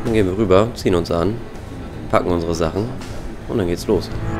Dann gehen wir rüber, ziehen uns an, packen unsere Sachen und dann geht's los.